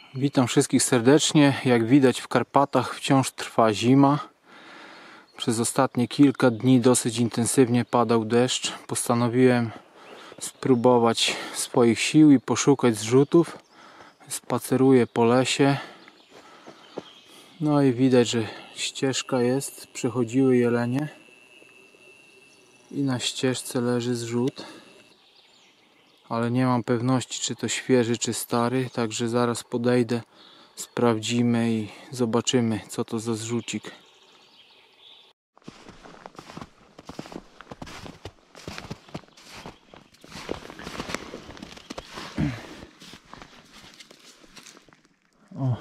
Witam wszystkich serdecznie. Jak widać, w Karpatach wciąż trwa zima. Przez ostatnie kilka dni dosyć intensywnie padał deszcz. Postanowiłem spróbować swoich sił i poszukać zrzutów. Spaceruję po lesie. No i widać, że ścieżka jest. Przechodziły jelenie. I na ścieżce leży zrzut. Ale nie mam pewności, czy to świeży, czy stary. Także zaraz podejdę, sprawdzimy i zobaczymy, co to za zrzucik. O,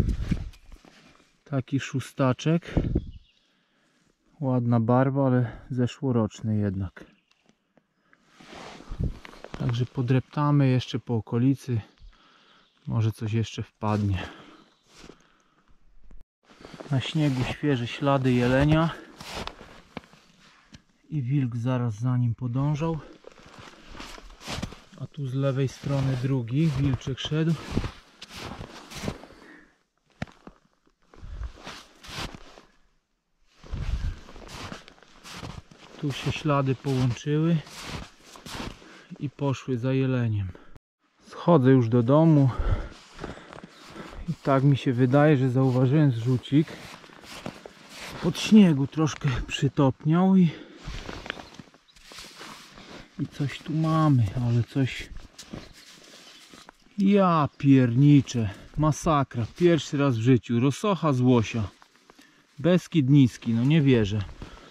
taki szóstaczek. Ładna barwa, ale zeszłoroczny jednak. Także podreptamy jeszcze po okolicy. Może coś jeszcze wpadnie. Na śniegu świeże ślady jelenia. I wilk zaraz za nim podążał. A tu z lewej strony drugi wilczek szedł. Tu się ślady połączyły i poszły za jeleniem. Schodzę już do domu i tak mi się wydaje, że zauważyłem zrzucik. Pod śniegu troszkę przytopniał i coś tu mamy, ale coś... Ja pierniczę, masakra, pierwszy raz w życiu, rosocha z łosia. Beskid niski, no nie wierzę.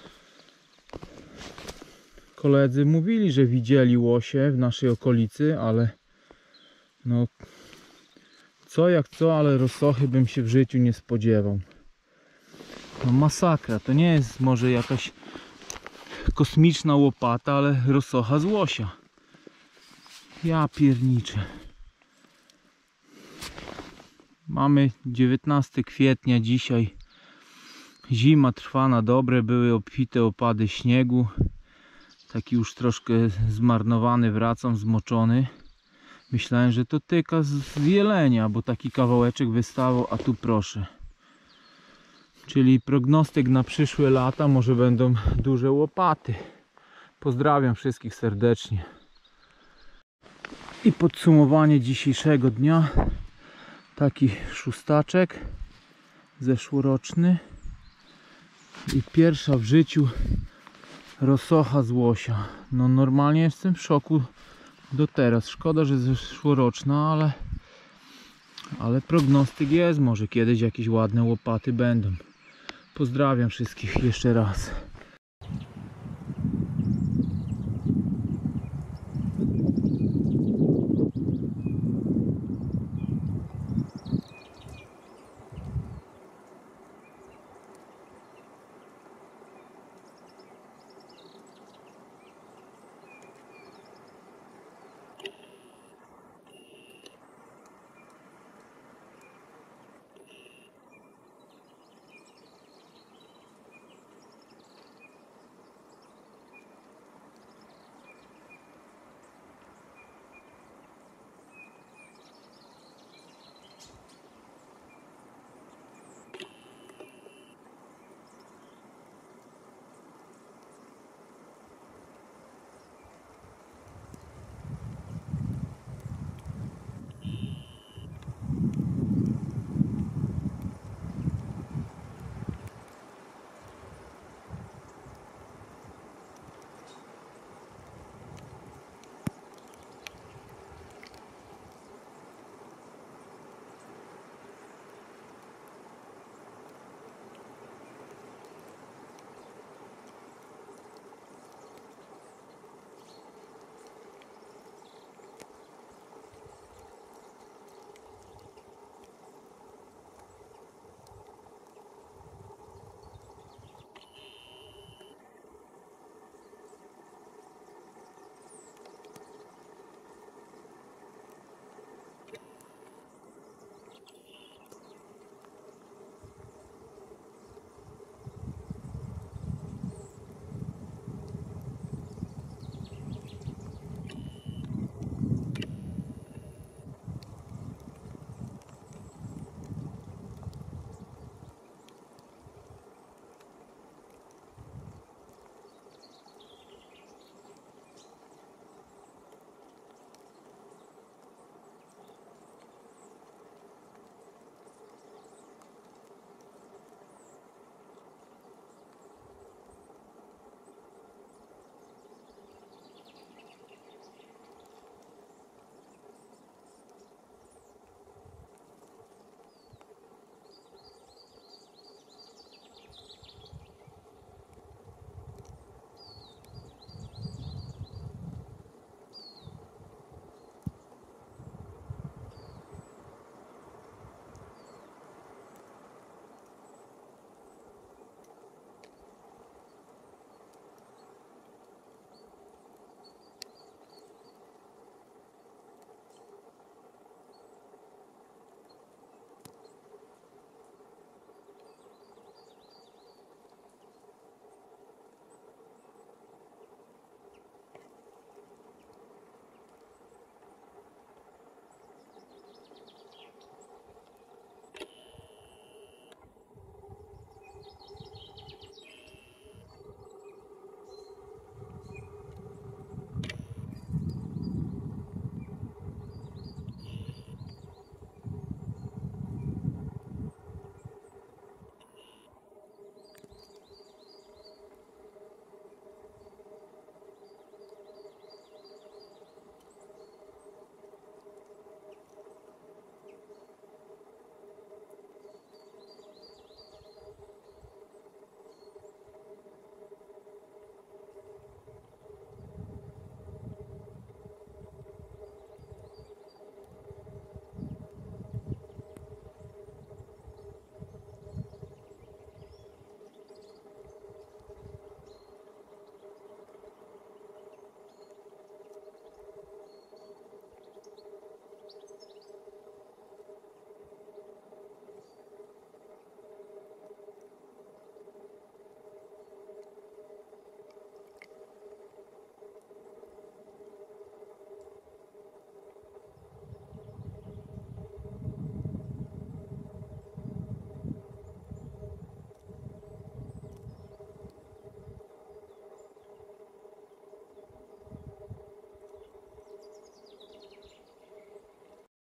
Koledzy mówili, że widzieli łosie w naszej okolicy, ale no co jak co, ale rosochy bym się w życiu nie spodziewał. No masakra, to nie jest może jakaś kosmiczna łopata, ale rosocha z łosia. Ja pierniczę. Mamy 19 kwietnia dzisiaj. Zima trwa na dobre, były obfite opady śniegu. Taki już troszkę zmarnowany wracam, zmoczony. Myślałem, że to tyka z jelenia, bo taki kawałeczek wystawał, a tu proszę. Czyli prognostyk na przyszłe lata, może będą duże łopaty. Pozdrawiam wszystkich serdecznie. I podsumowanie dzisiejszego dnia. Taki szóstaczek zeszłoroczny. I pierwsza w życiu rosocha z łosia. No normalnie jestem w szoku do teraz. Szkoda, że zeszłoroczna, ale prognostyk jest. Może kiedyś jakieś ładne łopaty będą. Pozdrawiam wszystkich jeszcze raz.